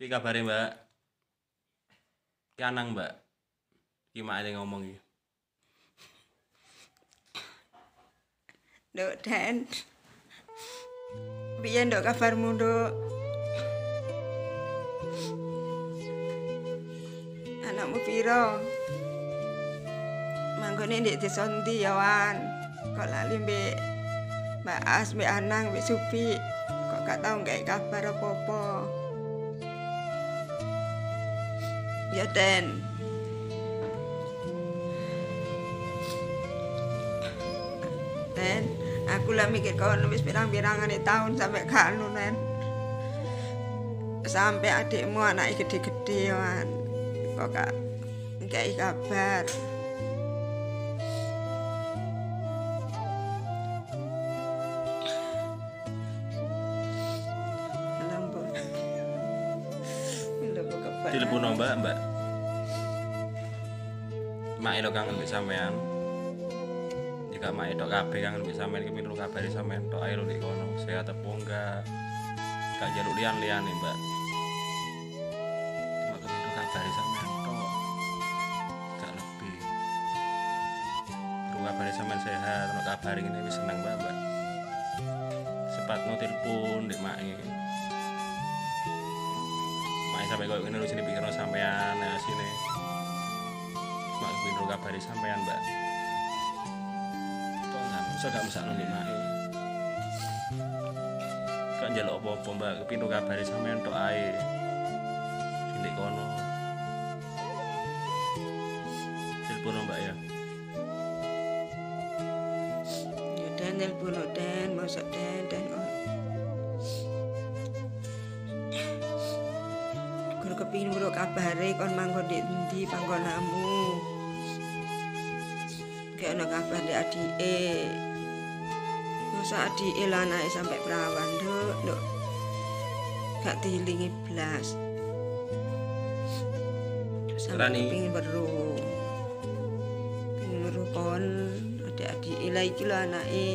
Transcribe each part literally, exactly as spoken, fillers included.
Piye kabare, Mbak? Ki anang, Mbak. Ki mak e ngomong iki. Nduk Den. Piye nduk kabarmu, Nduk? Anakmu piro? Manggone ndek desa ndi ya, Wan? Kok lali mbek Mbak As, mbek Anang, mbek Supi. Kok gak tau nggae kabar apa-apa. Ya, Den. Den, aku lah mikir kono wis pirang-pirangane taun sampe kanu, Nen. Sampai adikmu anake gede-gede, Wan. Kok gak nggae kabar. Telepon Mbak, Mbak. Mak elo kangen mbek sampean. Jika mak tok kabeh kangen mbek sampean kepengin ro kabare sampean tok ae lho nek kono. Sehat apa enggak? Gak njaluk liyan-liyane, Mbak. Cuma kepengin ro kabare sampean tok. Gak lebih. Ro kabare sampean sehat, ono kabar ngene wis seneng banget, Mbak. Sepatno telepon ndek mak e. Sampai kau ini sini pikir sampean ya sini mak pinro kabari sampean, Mbak. Kok nggak bisa gak bisa nunggu mak kok njaluk apa-apa, Mbak. Pinro kabari sampean tok ae sini kono. Telepon, Mbak ya. Ya Den, telepon Den, mosok Den, Den. Kepingin nguruk kabare kon manggon ndek endi panggonamu. Kayak ono kabar ndek adike. Masa adike lan anake sampai perawan, Nduk, Nduk. Gak diilingi blas. Sampai kepingin weruh. Kepingin weruh kon adik-adike lah iki lho anake.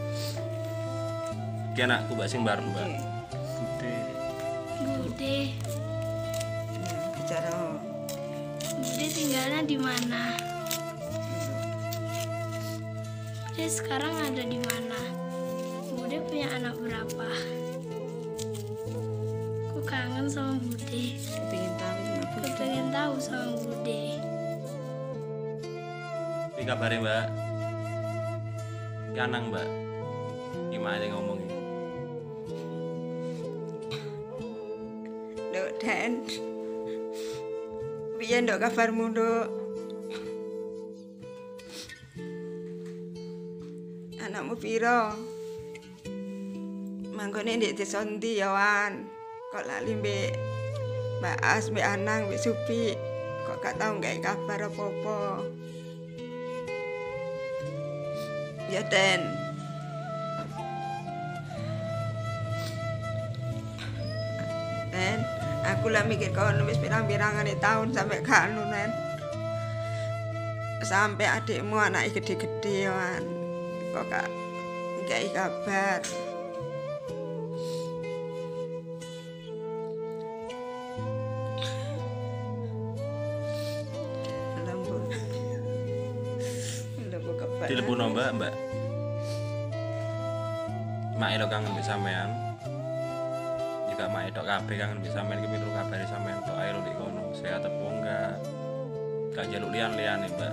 Ki anakku Mbak sing bareng, Mbak. Bude. Bude. Bicara. Bude tinggalnya di mana? Bude sekarang ada di mana? Bude punya anak berapa? Aku kangen sama Bude. Pengen tahu Aku pengen tahu sama Bude. Piye kabare, Mbak? Ki anang, Mbak. Ki mak e ngomong iki. Nduk Den. Piye nduk kabarmu, Nduk? Anakmu piro? Manggone ndek desa ndi ya, Wan? Kok lali mbek Mbak As, mbek Anang, mbek Supi. Kok gak tau nggae kabar apa-apa. Ya, Den. Den. Aku lah mikir kono wis pirang-pirangane taun sampe kanu, Nen. Sampai adikmu anake gede-gede, Wan. Kok gak nggae kabar. Lembur. Lembur kabar. Telepon, Mbak, Mbak. Mak elo kangen mbek sampean. Jika mak tok kabeh kangen mbek sampean kepengin ro kabare sampean tok ae lho nek kono. Sehat apa enggak? Gak njaluk liyan-liyane, Mbak.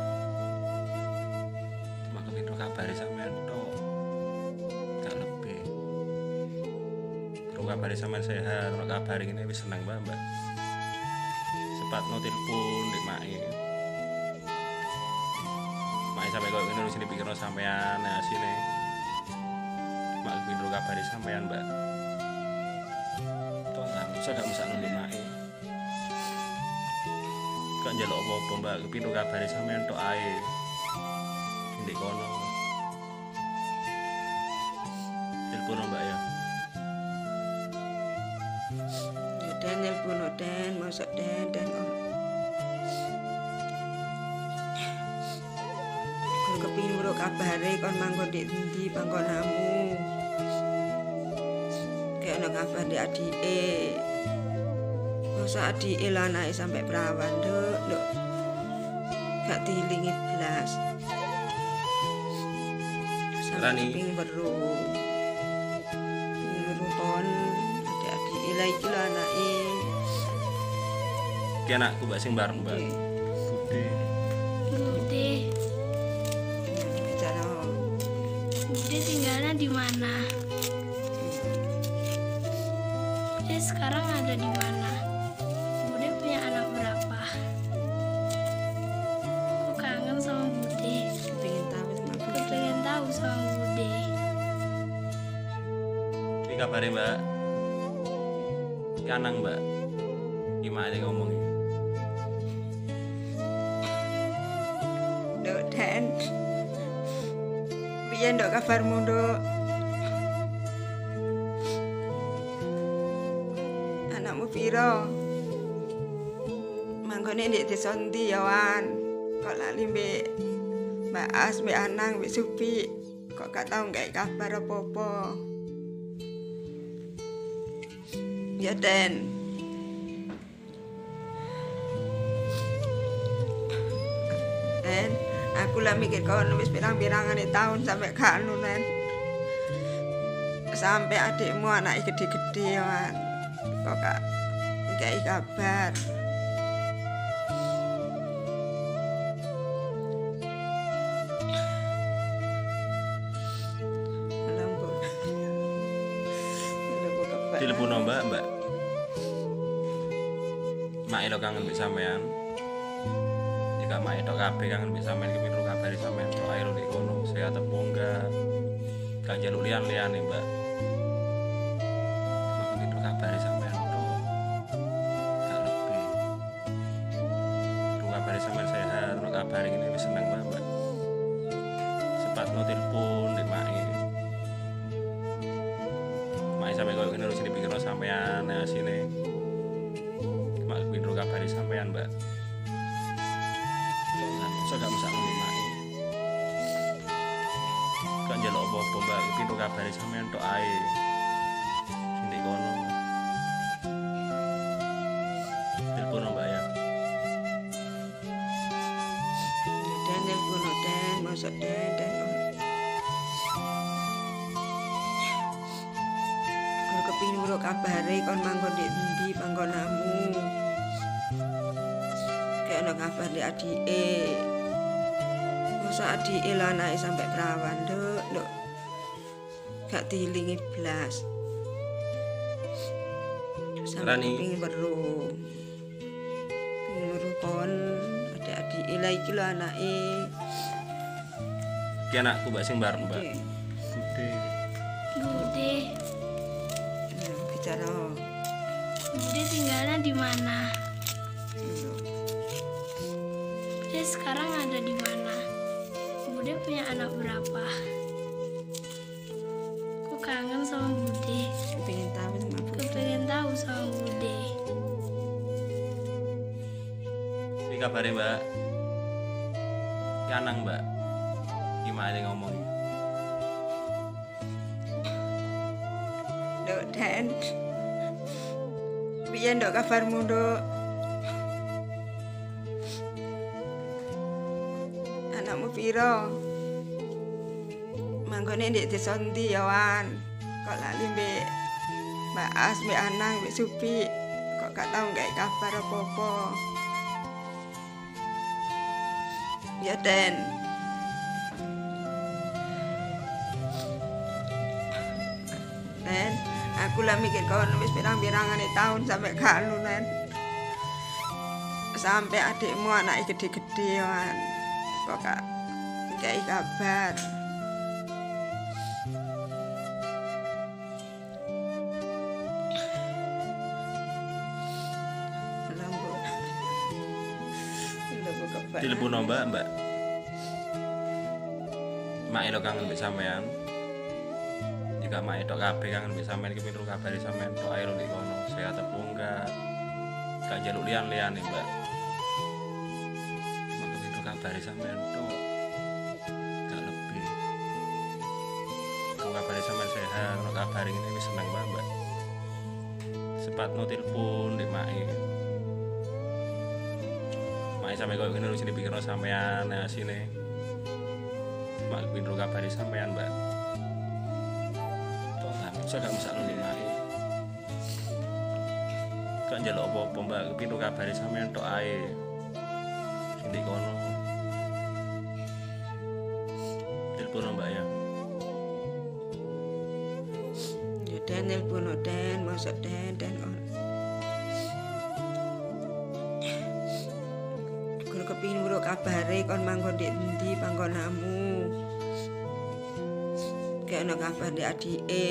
Cuma kepengin ro kabare sampean tok. Gak lebih. Ro kabare sampean sehat, ro kabar ngene wis seneng banget, Mbak. Sepatno telepon ndek mak e. Mak sampai kau ini sini pikir sampean ya sini mak pinro kabari sampean, Mbak. Kok nggak bisa gak bisa nunggu mak kok njaluk apa-apa, Mbak. Pinro kabari sampean tok ae ndek kono. Telepon, Mbak ya. Ya Den, telepon Den, mosok Den, Den. Kepingin nguruk kabare kon manggon ndek endi panggonamu. Kayak ono kabar ndek adike. Masa di anake sampai perawan nduk, nduk. Gak diilingi blas. Rani. Sampai ping weru. Ping weru kon adik-adik ila iki lho anake. Ki anakku mbak sing bareng mbak. Bude. Bude, Bicara Bude tinggalnya di mana? Bude sekarang ada di mana? Bude punya anak berapa? Aku kangen sama Bude. pengen tahu sama Aku pengen tahu sama Bude. Ini kabarnya mbak. Ki anang mbak. Gimana ngomongnya? Nduk Den. Piye nduk kabarmu nduk? Anakmu piro? Manggone ndek desa ndi ya Wan? Kok lali mbek Mbak As, mbek Anang, mbek Supi. Kok gak tau nggae kabar apa-apa? Ya Den. Den, aku lah mikir kono wis pirang-pirangane tahun sampai kanu Nen. Sampai adikmu anaknya gede-gede Wan. Kok gak nggae kabar? Lampu. Lampu kabar. Telepon mbak mbak. Mak elo kangen mbek sampean. Jika mak elo kabeh kangen mbek sampean kepengin ro kabari sampean tok ae ro di kono sehat apa enggak. Gak njaluk lian-liane mbak. Mak kepengin ro kabari sampean tok. Gak lebih. Ro kabari sampean sehat, ro kabari ngene wis seneng mbak mbak. Sepatno telepon ndek mak. Mak sampe koyo ngene lho sing dipikirno sampean ya sini. Mak kepengin ro kabari sampean mbak. Saya gak bisa menikmati. Gak njaluk apa-apa mbak, pintu kabari sampean tok ae. Sing ndek kono. Telepon mbak ya. Den telepon Den, masuk Den Den. Kalau kepingin urut kabare kon manggon ndek endi panggonamu? Kayak ono kabar ndek adike. Masa adike lah anake sampai perawan nduk, nduk. Gak diilingi blas. Sampai Rani. ping weru. Ping weru kon adik-adike lah iki lho anake. Ki anakku mbak sing bareng mbak. Oke. Bude. Bude, Ya, bicara Bude tinggalnya di mana? dulu. Bude sekarang ada di mana? Bude punya anak berapa? Aku kangen sama Bude. Pengen tahu sama Aku Bude. pengen tahu sama Bude. Ini kabarnya mbak. Ki anang mbak. Gimana ngomongnya? Nduk Den. Piye nduk kabarmu nduk? Anakmu piro? Manggone ndek desa ndi ya Wan? Kok lali mbek Mbak As, mbek Anang, mbek Supi. Kok gak tau nggae kabar apa-apa? Ya Den. Den, aku lah mikir kono wis pirang-pirangane tahun sampai kanu Nen. Sampai adikmu anaknya gede-gede Wan. Kok gak nggae kabar? Lampu. Lampu kabar. Telepon mbak mbak. Mak elo kangen mbek sampean. Jika mak elo kabeh kangen mbek sampean kepengin ro kabari sampean tok ae ro di kono sehat apa enggak. Gak njaluk lian-liane mbak. Mak kepengin ro kabari sampean tok. Gak lebih. Ro kabari sampean sehat, ro kabari ngene wis seneng mbak mbak. Sepatno telepon ndek mak. Mak sampe koyo ngene sing dipikirno sampean ya sini. Mak pinro kabari sampean, Mbak. Kok gak bisa gak bisa nuli mak. Kok njaluk apa-apa, Mbak, pinro kabari sampean tok ae. Sing di kono. Telepon Mbak ya. Ya Den nelpon Den, mosok Den Den kon. Kulo kepingin weruh kabare kon manggon ndek endi panggonamu. Kayak ono kabar ndek adike.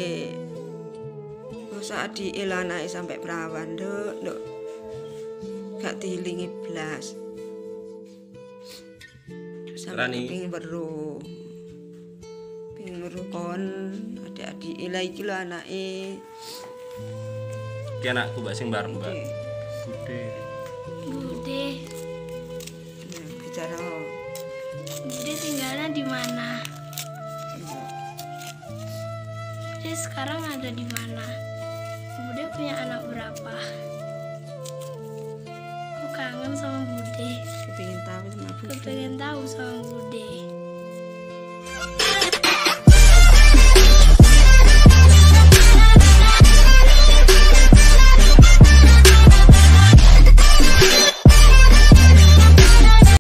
Masa adike lah anake sampai perawan, Nduk, Nduk. Gak diilingi blas. Sampai Rani. kepingin weruh. Pingin weruh kon adik-adike lah iki lho anake. Ki anakku Mbak sing bareng, Mbak. Bude. Bude, Nah, bicara. Bude tinggalnya di mana? Bude sekarang ada di mana? Bude punya anak berapa? Aku kangen sama Bude. Kepingin tahu sama Bude. Aku pengen tahu sama Bude.